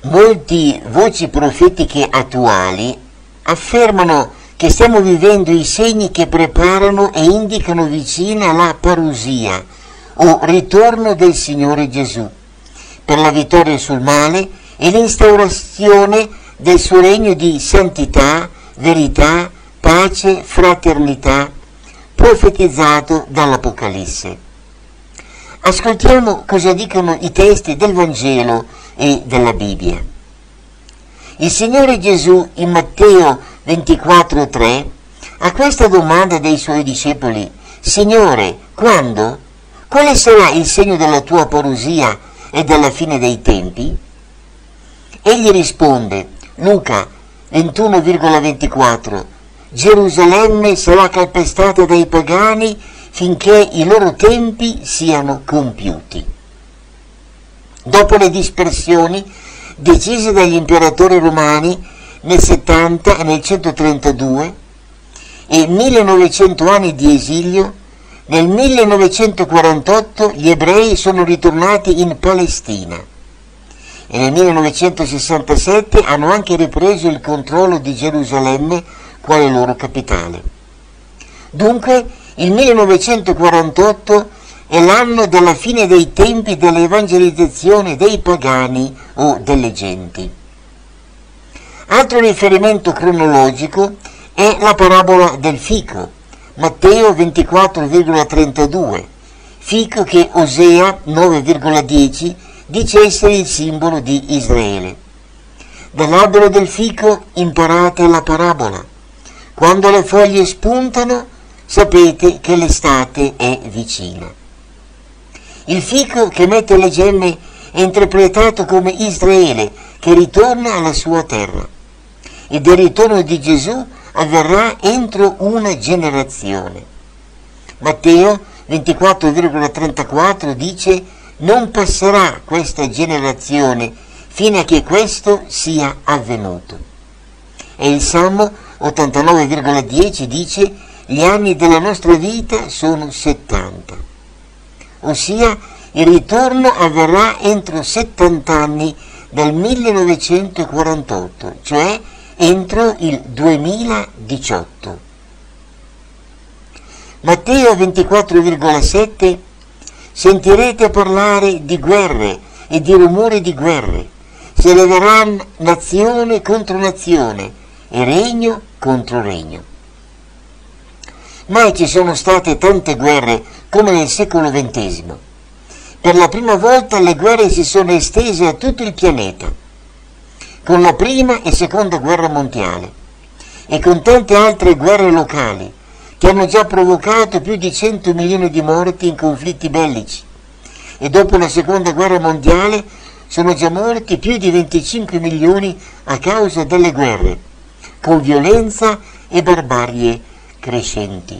Molti voci profetiche attuali affermano che stiamo vivendo i segni che preparano e indicano vicina la parusia o ritorno del Signore Gesù per la vittoria sul male e l'instaurazione del suo regno di santità, verità, pace, fraternità, profetizzato dall'Apocalisse. Ascoltiamo cosa dicono i testi del Vangelo e della Bibbia. Il Signore Gesù in Matteo 24,3 a questa domanda dei suoi discepoli: Signore, quando? Quale sarà il segno della tua parusia e della fine dei tempi? Egli risponde, Luca 21,24: Gerusalemme sarà calpestata dai pagani finché i loro tempi siano compiuti. Dopo le dispersioni decise dagli imperatori romani nel 70 e nel 132 e 1900 anni di esilio, nel 1948 gli ebrei sono ritornati in Palestina e nel 1967 hanno anche ripreso il controllo di Gerusalemme quale loro capitale. Dunque il 1948 è l'anno della fine dei tempi dell'evangelizzazione dei pagani o delle genti. Altro riferimento cronologico è la parabola del fico, Matteo 24,32, fico che Osea 9,10 dice essere il simbolo di Israele. Dall'albero del fico imparate la parabola. Quando le foglie spuntano, sapete che l'estate è vicina. Il fico che mette le gemme è interpretato come Israele che ritorna alla sua terra. E del ritorno di Gesù avverrà entro una generazione. Matteo 24,34 dice: non passerà questa generazione fino a che questo sia avvenuto. E il Salmo 89,10 dice: gli anni della nostra vita sono 70, ossia il ritorno avverrà entro 70 anni dal 1948, cioè entro il 2018. Matteo 24,7 sentirete parlare di guerre e di rumori di guerre, si leverà nazione contro nazione e regno contro regno. Mai ci sono state tante guerre come nel secolo XX. Per la prima volta le guerre si sono estese a tutto il pianeta, con la prima e seconda guerra mondiale e con tante altre guerre locali che hanno già provocato più di 100 milioni di morti in conflitti bellici, e dopo la seconda guerra mondiale sono già morti più di 25 milioni a causa delle guerre, con violenza e barbarie crescenti.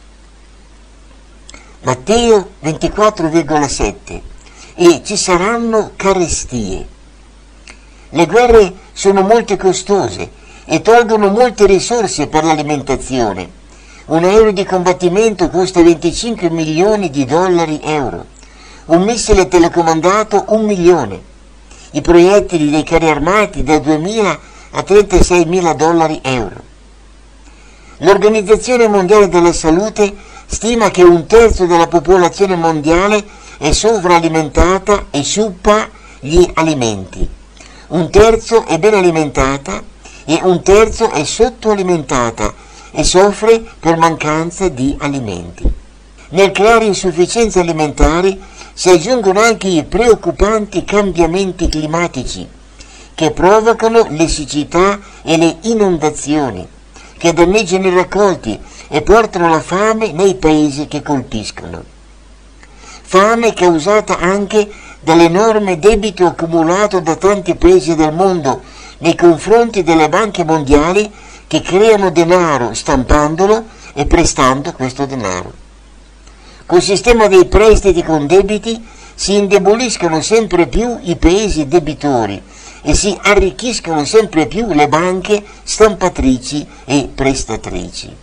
Matteo 24,7 e ci saranno carestie. Le guerre sono molto costose e tolgono molte risorse per l'alimentazione. Un aereo di combattimento costa 25 milioni di dollari euro, un missile telecomandato 1 milione, i proiettili dei carri armati da 2.000 a 36.000 dollari euro. L'Organizzazione Mondiale della Salute stima che 1/3 della popolazione mondiale è sovralimentata e sciuppa gli alimenti, 1/3 è ben alimentata e 1/3 è sottoalimentata e soffre per mancanza di alimenti. Nel creare insufficienze alimentari si aggiungono anche i preoccupanti cambiamenti climatici che provocano le siccità e le inondazioni, che danneggiano i raccolti e portano la fame nei paesi che colpiscono. Fame causata anche dall'enorme debito accumulato da tanti paesi del mondo nei confronti delle banche mondiali che creano denaro stampandolo e prestando questo denaro. Col sistema dei prestiti con debiti si indeboliscono sempre più i paesi debitori e si arricchiscono sempre più le banche stampatrici e prestatrici.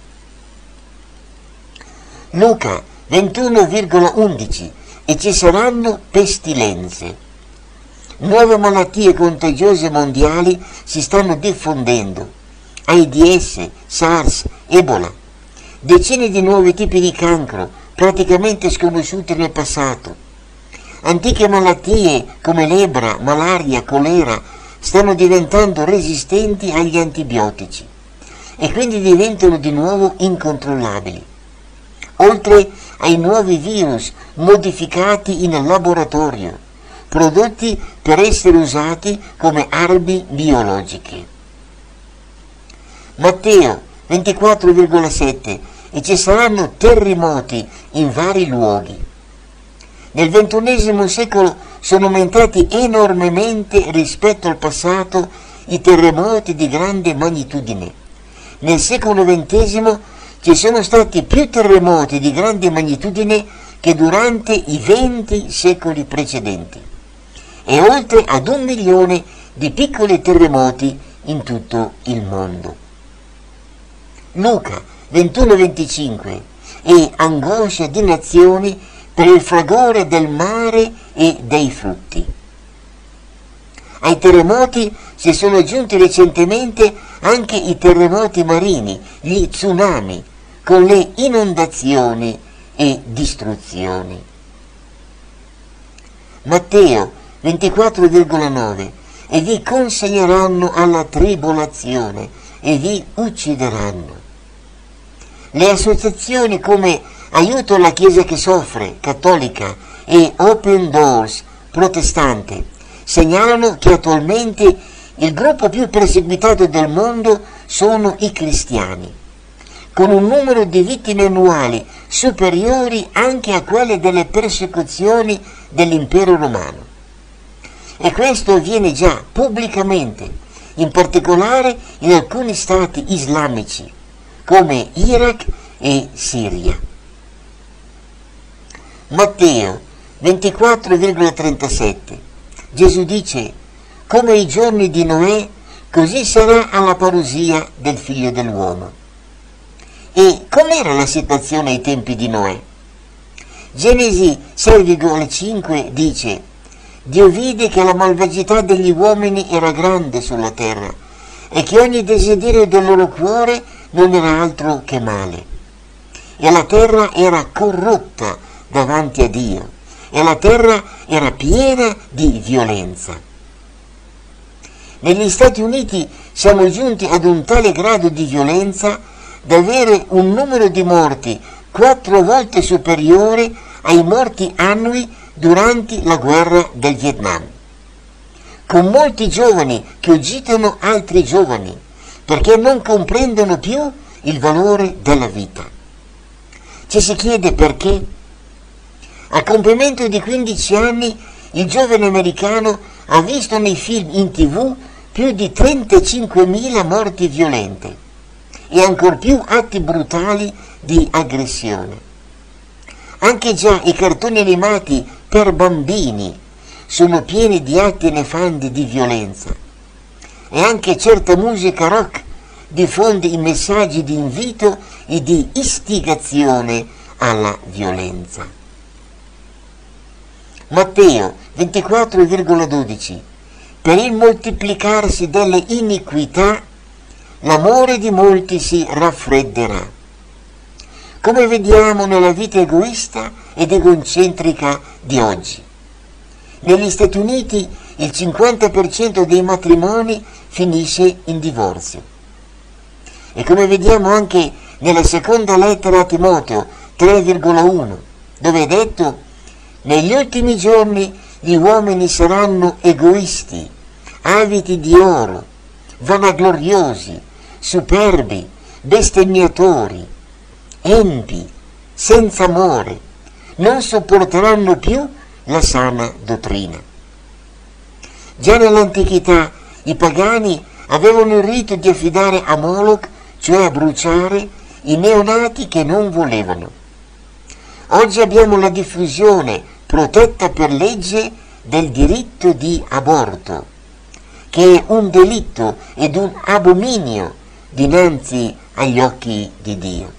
Luca 21,11 e ci saranno pestilenze. Nuove malattie contagiose mondiali si stanno diffondendo. AIDS, SARS, Ebola. Decine di nuovi tipi di cancro, praticamente sconosciuti nel passato. Antiche malattie come lebbra, malaria, colera stanno diventando resistenti agli antibiotici e quindi diventano di nuovo incontrollabili. Oltre ai nuovi virus modificati in laboratorio, prodotti per essere usati come armi biologiche. Matteo 24,7 e ci saranno terremoti in vari luoghi. Nel XXI secolo sono aumentati enormemente rispetto al passato i terremoti di grande magnitudine. Nel secolo XX ci sono stati più terremoti di grande magnitudine che durante i 20 secoli precedenti e oltre ad 1 milione di piccoli terremoti in tutto il mondo. Luca 21,25 e angoscia di nazioni per il fragore del mare e dei frutti. Ai terremoti si sono aggiunti recentemente anche i terremoti marini, gli tsunami, con le inondazioni e distruzioni. Matteo 24,9 e vi consegneranno alla tribolazione e vi uccideranno. Le associazioni come Aiuto alla Chiesa che soffre, cattolica, e Open Doors, protestante, segnalano che attualmente il gruppo più perseguitato del mondo sono i cristiani, con un numero di vittime annuali superiori anche a quelle delle persecuzioni dell'impero romano. E questo avviene già pubblicamente, in particolare in alcuni stati islamici, come Iraq e Siria. Matteo 24,37 Gesù dice: come i giorni di Noè, così sarà alla parusia del figlio dell'uomo. E com'era la situazione ai tempi di Noè? Genesi 6,5 dice: Dio vide che la malvagità degli uomini era grande sulla terra e che ogni desiderio del loro cuore non era altro che male. E la terra era corrotta davanti a Dio e la terra era piena di violenza. Negli Stati Uniti siamo giunti ad un tale grado di violenza da avere un numero di morti 4 volte superiore ai morti annui durante la guerra del Vietnam, con molti giovani che uccidono altri giovani perché non comprendono più il valore della vita. Ci si chiede perché. A compimento di 15 anni il giovane americano ha visto nei film in TV più di 35.000 morti violente e ancor più atti brutali di aggressione. Anche già i cartoni animati per bambini sono pieni di atti nefandi di violenza e anche certa musica rock diffonde i messaggi di invito e di istigazione alla violenza. Matteo 24,12 per il moltiplicarsi delle iniquità l'amore di molti si raffredderà. Come vediamo nella vita egoista ed egocentrica di oggi. Negli Stati Uniti il 50% dei matrimoni finisce in divorzio. E come vediamo anche nella seconda lettera a Timoteo 3,1, dove è detto: negli ultimi giorni gli uomini saranno egoisti, avidi di oro, vanagloriosi, superbi, bestemmiatori, empi, senza amore, non sopporteranno più la sana dottrina. Già nell'antichità i pagani avevano il rito di affidare a Moloch, cioè a bruciare, i neonati che non volevano. Oggi abbiamo la diffusione, protetta per legge, del diritto di aborto, che è un delitto ed un abominio dinanzi agli occhi di Dio.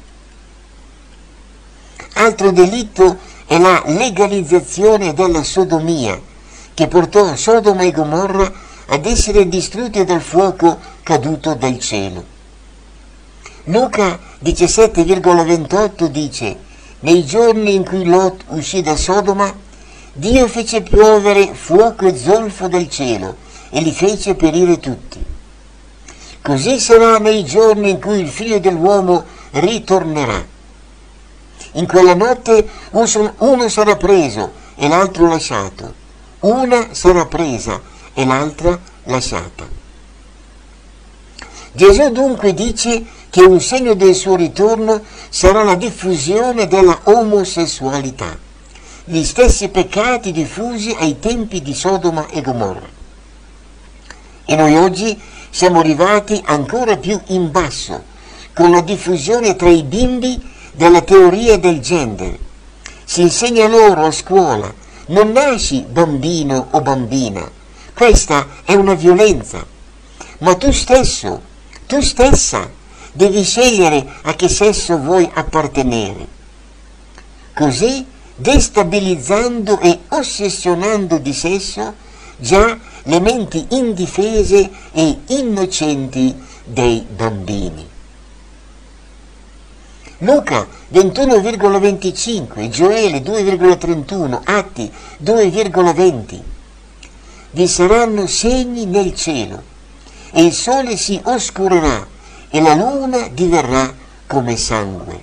Altro delitto è la legalizzazione della sodomia, che portò Sodoma e Gomorra ad essere distrutte dal fuoco caduto dal cielo. Luca 17,28 dice: nei giorni in cui Lot uscì da Sodoma, Dio fece piovere fuoco e zolfo dal cielo e li fece perire tutti. Così sarà nei giorni in cui il Figlio dell'uomo ritornerà. In quella notte uno sarà preso e l'altro lasciato, una sarà presa e l'altra lasciata. Gesù dunque dice che un segno del suo ritorno sarà la diffusione della omosessualità, gli stessi peccati diffusi ai tempi di Sodoma e Gomorra. E noi oggi siamo arrivati ancora più in basso, con la diffusione tra i bimbi della teoria del gender. Si insegna loro a scuola: non nasci bambino o bambina, questa è una violenza, ma tu stesso, tu stessa devi scegliere a che sesso vuoi appartenere. Così, destabilizzando e ossessionando di sesso già le menti indifese e innocenti dei bambini. Luca 21,25, Gioele 2,31, Atti 2,20. Vi saranno segni nel cielo, e il sole si oscurerà, e la luna diverrà come sangue.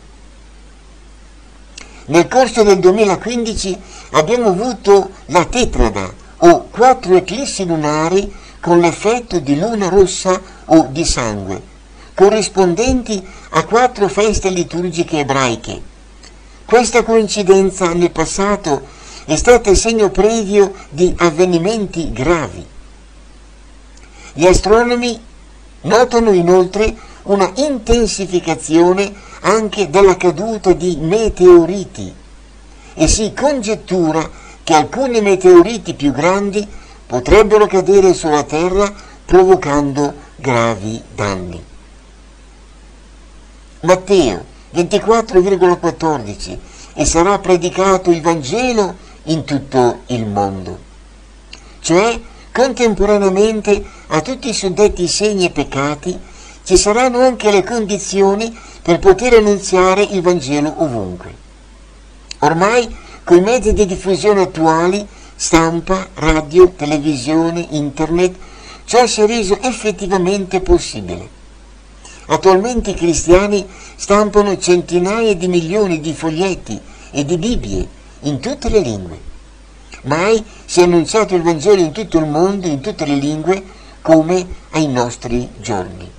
Nel corso del 2015 abbiamo avuto la tetrada, o 4 eclissi lunari con l'effetto di luna rossa o di sangue, corrispondenti a 4 feste liturgiche ebraiche. Questa coincidenza nel passato è stata il segno previo di avvenimenti gravi. Gli astronomi notano inoltre una intensificazione anche della caduta di meteoriti e si congettura che alcuni meteoriti più grandi potrebbero cadere sulla Terra provocando gravi danni. Matteo 24,14 e sarà predicato il Vangelo in tutto il mondo. Cioè, contemporaneamente a tutti i suddetti segni e peccati ci saranno anche le condizioni per poter annunziare il Vangelo ovunque. Ormai, con i mezzi di diffusione attuali, stampa, radio, televisione, internet, ciò si è reso effettivamente possibile. Attualmente i cristiani stampano centinaia di milioni di foglietti e di Bibbie in tutte le lingue. Mai si è annunciato il Vangelo in tutto il mondo, in tutte le lingue, come ai nostri giorni.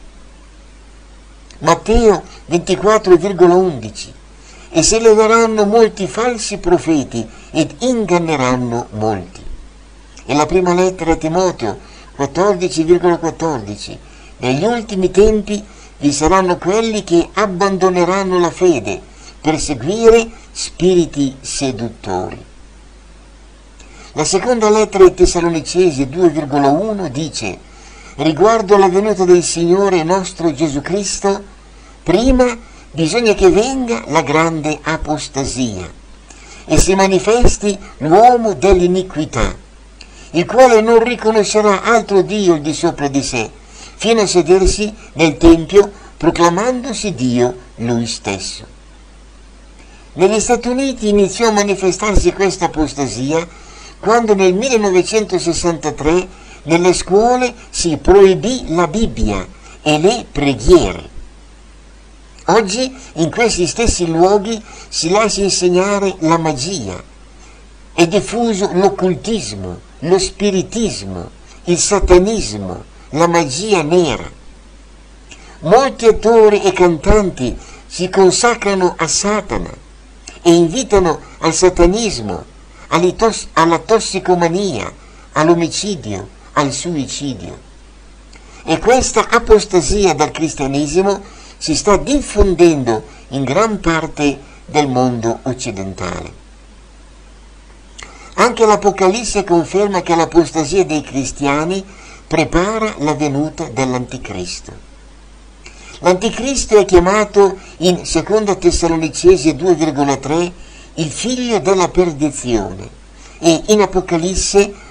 Matteo 24,11 e se leveranno molti falsi profeti ed inganneranno molti. E la prima lettera a Timoteo 14,14 negli ultimi tempi vi saranno quelli che abbandoneranno la fede per seguire spiriti seduttori. La seconda lettera ai Tessalonicesi 2,1 dice: riguardo alla venuta del Signore nostro Gesù Cristo, prima bisogna che venga la grande apostasia e si manifesti l'uomo dell'iniquità, il quale non riconoscerà altro Dio al di sopra di sé, fino a sedersi nel Tempio proclamandosi Dio lui stesso. Negli Stati Uniti iniziò a manifestarsi questa apostasia quando nel 1963 nelle scuole si proibì la Bibbia e le preghiere. Oggi in questi stessi luoghi si lascia insegnare la magia, è diffuso l'occultismo, lo spiritismo, il satanismo, la magia nera. Molti attori e cantanti si consacrano a Satana e invitano al satanismo, alla tossicomania, all'omicidio, al suicidio. E questa apostasia dal cristianesimo si sta diffondendo in gran parte del mondo occidentale. Anche l'Apocalisse conferma che l'apostasia dei cristiani prepara la venuta dell'Anticristo. L'Anticristo è chiamato in 2 Tessalonicesi 2,3 il figlio della perdizione e in Apocalisse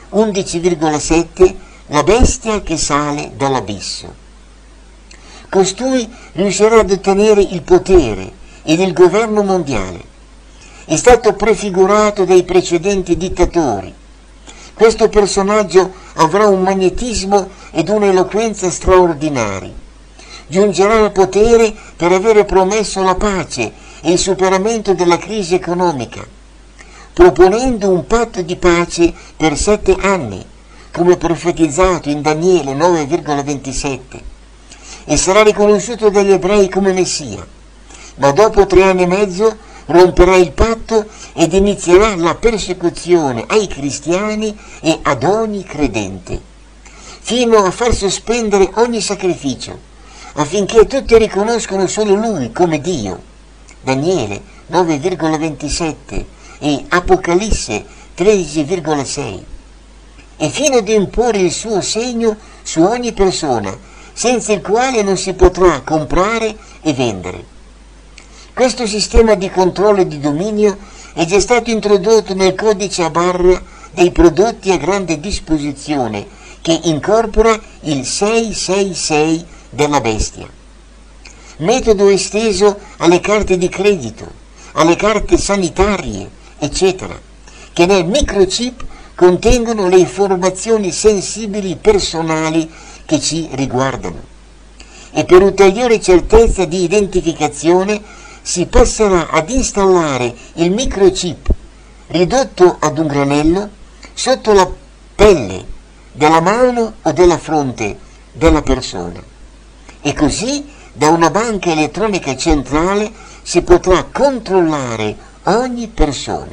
11,7 la bestia che sale dall'abisso. Costui riuscirà ad ottenere il potere ed il governo mondiale. È stato prefigurato dai precedenti dittatori. Questo personaggio avrà un magnetismo ed un'eloquenza straordinari. Giungerà al potere per avere promesso la pace e il superamento della crisi economica, proponendo un patto di pace per 7 anni, come profetizzato in Daniele 9,27, e sarà riconosciuto dagli ebrei come Messia, ma dopo 3 anni e mezzo romperà il patto ed inizierà la persecuzione ai cristiani e ad ogni credente, fino a far sospendere ogni sacrificio, affinché tutti riconoscono solo Lui come Dio. Daniele 9,27 e Apocalisse 13,6. E fino ad imporre il suo segno su ogni persona, senza il quale non si potrà comprare e vendere. Questo sistema di controllo e di dominio è già stato introdotto nel codice a barra dei prodotti a grande disposizione, che incorpora il 666 della bestia. Metodo esteso alle carte di credito, alle carte sanitarie, eccetera, che nel microchip contengono le informazioni sensibili personali che ci riguardano. E per ulteriore certezza di identificazione si passerà ad installare il microchip ridotto ad un granello sotto la pelle della mano o della fronte della persona. E così da una banca elettronica centrale si potrà controllare ogni persona.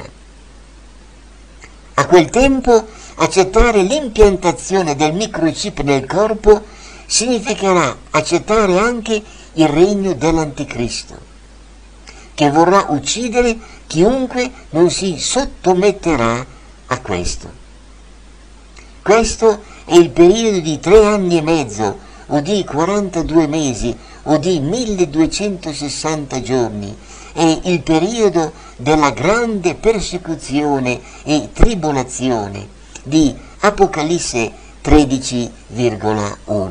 A quel tempo accettare l'impiantazione del microchip nel corpo significherà accettare anche il regno dell'Anticristo, che vorrà uccidere chiunque non si sottometterà a questo. Questo è il periodo di 3 anni e mezzo, o di 42 mesi, o di 1260 giorni. È il periodo della grande persecuzione e tribolazione di Apocalisse 13,1.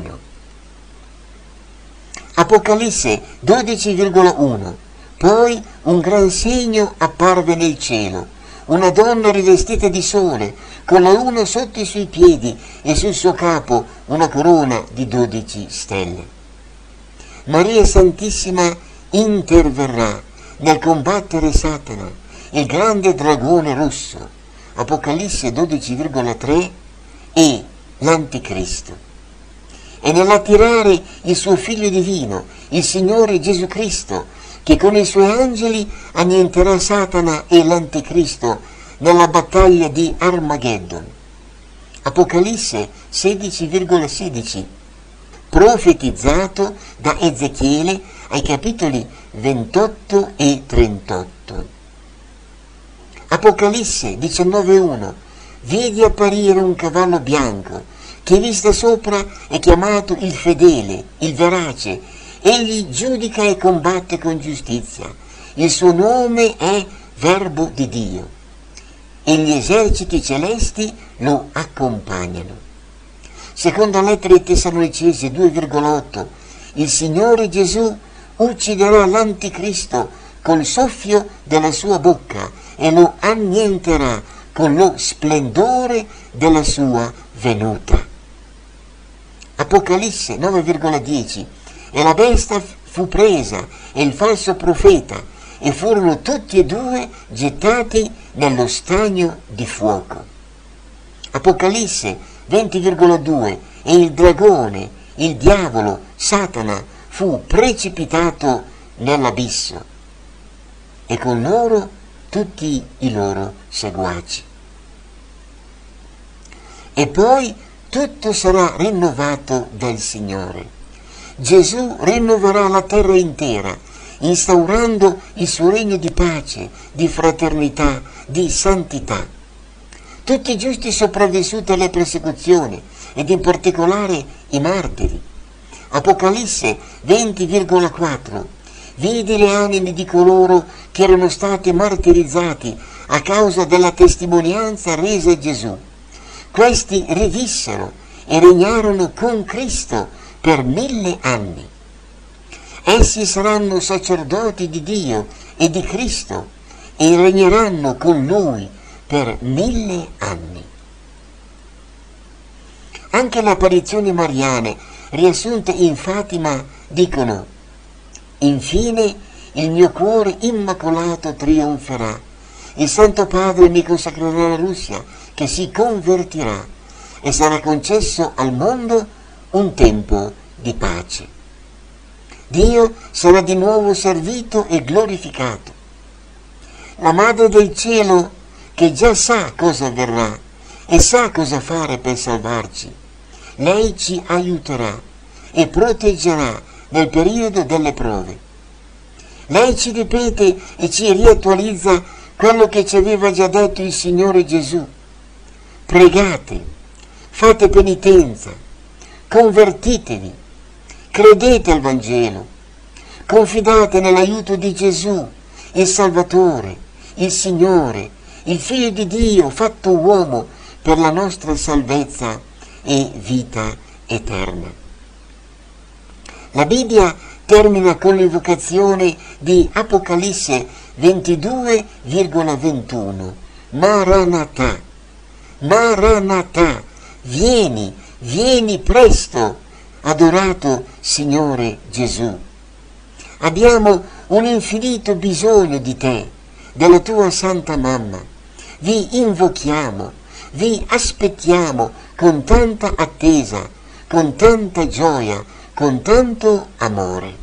Apocalisse 12,1. Poi un gran segno apparve nel cielo, una donna rivestita di sole, con la luna sotto i suoi piedi e sul suo capo una corona di 12 stelle. Maria Santissima interverrà nel combattere Satana, il grande dragone rosso, Apocalisse 12,3, e l'Anticristo, e nell'attirare il suo Figlio divino, il Signore Gesù Cristo, che con i suoi angeli annienterà Satana e l'Anticristo nella battaglia di Armageddon. Apocalisse 16,16, profetizzato da Ezechiele ai capitoli 28 e 38. Apocalisse 19,1, vedi apparire un cavallo bianco, che vista sopra è chiamato il fedele, il verace. Egli giudica e combatte con giustizia. Il suo nome è Verbo di Dio. E gli eserciti celesti lo accompagnano. Seconda lettera ai Tessalonicesi 2,8. Il Signore Gesù ucciderà l'Anticristo col soffio della sua bocca e lo annienterà con lo splendore della sua venuta. Apocalisse 9,10. E la bestia fu presa e il falso profeta, e furono tutti e due gettati nello stagno di fuoco. Apocalisse 20,2. E il dragone, il diavolo, Satana, fu precipitato nell'abisso, e con loro tutti i loro seguaci. E poi tutto sarà rinnovato dal Signore. Gesù rinnoverà la terra intera, instaurando il suo regno di pace, di fraternità, di santità. Tutti i giusti sopravvissuti alle persecuzioni, ed in particolare i martiri. Apocalisse 20,4. Vedi le anime di coloro che erano stati martirizzati a causa della testimonianza resa a Gesù. Questi rivissero e regnarono con Cristo per 1000 anni. Essi saranno sacerdoti di Dio e di Cristo e regneranno con Lui per 1000 anni. Anche le apparizioni mariane, riassunte in Fatima, dicono: infine il mio cuore immacolato trionferà, il Santo Padre mi consacrerà la Russia, che si convertirà, e sarà concesso al mondo un tempo di pace. Dio sarà di nuovo servito e glorificato. La Madre del Cielo, che già sa cosa avverrà e sa cosa fare per salvarci, lei ci aiuterà e proteggerà nel periodo delle prove. Lei ci ripete e ci riattualizza quello che ci aveva già detto il Signore Gesù. Pregate, fate penitenza, convertitevi, credete al Vangelo, confidate nell'aiuto di Gesù, il Salvatore, il Signore, il Figlio di Dio fatto uomo per la nostra salvezza e vita eterna. La Bibbia termina con l'invocazione di Apocalisse 22,21. Maranatha, Maranatha, vieni, vieni presto, adorato Signore Gesù. Abbiamo un infinito bisogno di te, della tua Santa Mamma. Vi invochiamo, vi aspettiamo con tanta attesa, con tanta gioia, con tanto amore.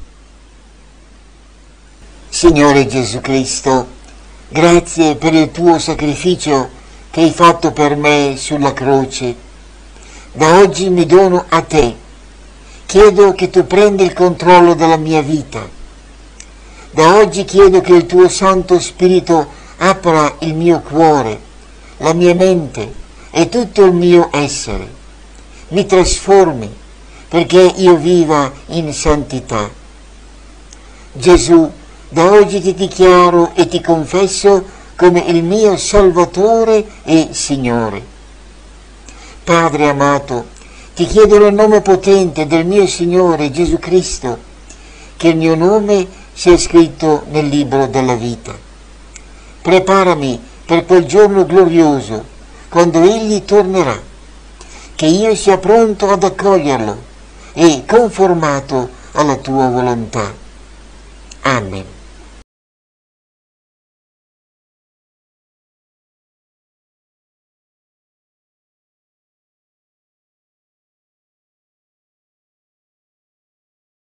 Signore Gesù Cristo, grazie per il tuo sacrificio che hai fatto per me sulla croce. Da oggi mi dono a te. Chiedo che tu prenda il controllo della mia vita. Da oggi chiedo che il tuo Santo Spirito apra il mio cuore, la mia mente e tutto il mio essere. Mi trasformi perché io viva in santità. Gesù, da oggi ti dichiaro e ti confesso come il mio Salvatore e Signore. Padre amato, ti chiedo nel nome potente del mio Signore Gesù Cristo che il mio nome sia scritto nel libro della vita. Preparami per quel giorno glorioso, quando Egli tornerà, che io sia pronto ad accoglierlo e conformato alla tua volontà. Amen.